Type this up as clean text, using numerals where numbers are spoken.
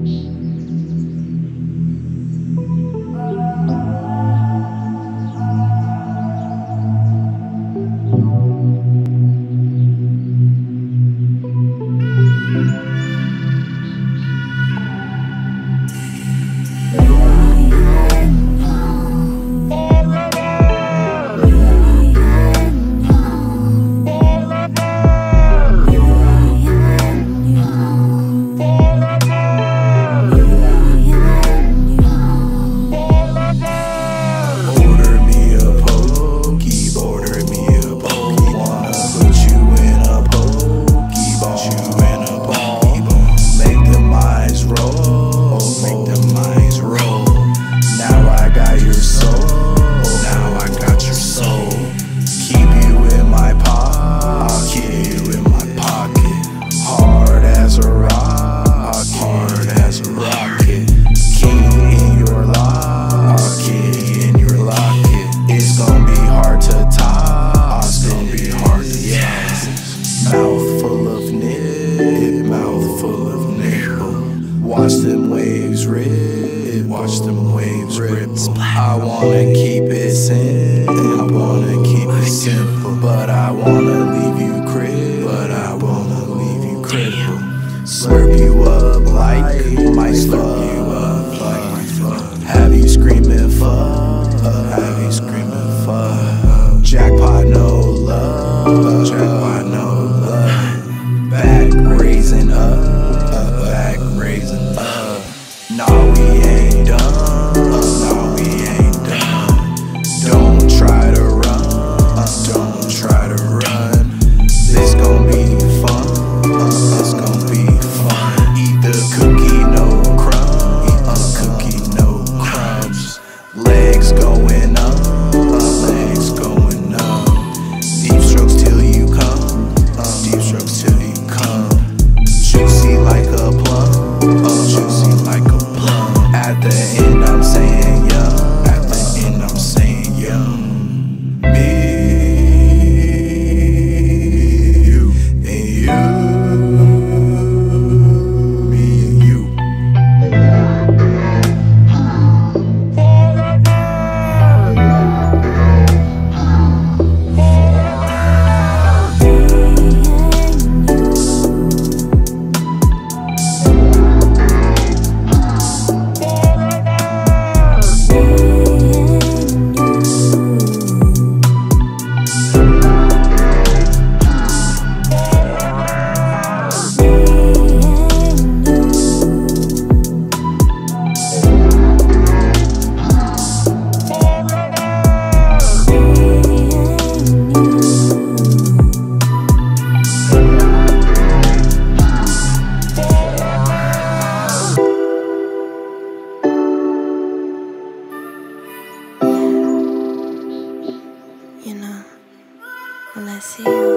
Watch them waves rip, watch them waves rip. I wanna keep it simple, I wanna keep it simple, but I wanna leave you crippled, but I wanna leave you crippled. Slurp you up like, might slurp you up like, have you screaming fuck, have you screaming fuck. Jackpot no love, jackpot no love. Back raising up, back raising up. Nah, we ain't done, nah, we ain't done. Don't try to run, don't try to run. This gon' be fun, this gon' be fun. Eat the cookie, no crumbs, eat the cookie, no crumbs. Legs going up, legs going up. Deep strokes till you come, deep strokes till you come. Juicy like a plum, juicy like a plum. At the end I'm saying yum, at the end I'm saying yum. Me, you, and you, me and you. You know, when I see you